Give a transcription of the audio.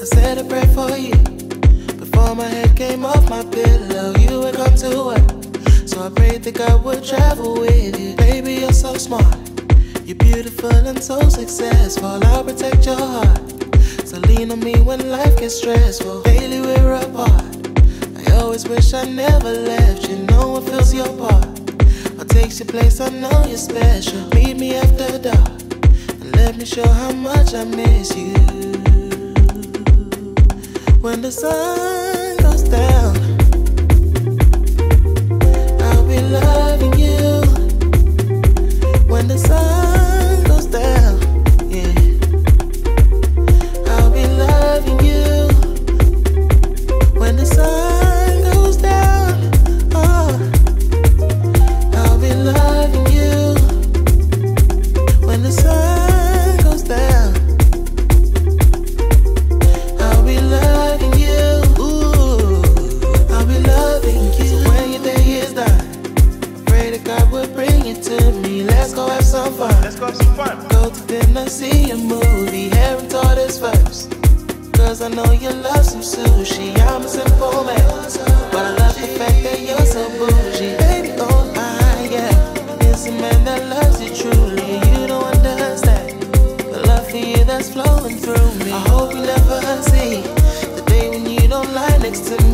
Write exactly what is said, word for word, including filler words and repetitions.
I said a prayer for you before my head came off my pillow. You would come to work, so I prayed that God would travel with you. Baby, you're so smart, you're beautiful and so successful. I'll protect your heart, so lean on me when life gets stressful. Daily we're apart, I always wish I never left you. No one feels your part, I'll take your place, I know you're special. Meet me after dark, and let me show how much I miss you. When the sun goes down, I'll be loving you. When the sun goes down, yeah, I'll be loving you. When the sun goes down, oh, I'll be loving you. When the sun goes down, I'll be loving you. Ooh, I'll be loving you. So when your day is done, I pray that God will bring it to me. Let's go have some fun. Let's go have some fun. Go to dinner, see a movie, haven't taught us first. Cause I know you love some sushi. I'm a simple man, but I love the fact that you're so bougie. Baby, oh my, yeah, it's a man that loves you truly. You don't understand the love for you that's flowing through me. I hope you never see the day when you don't lie next to me.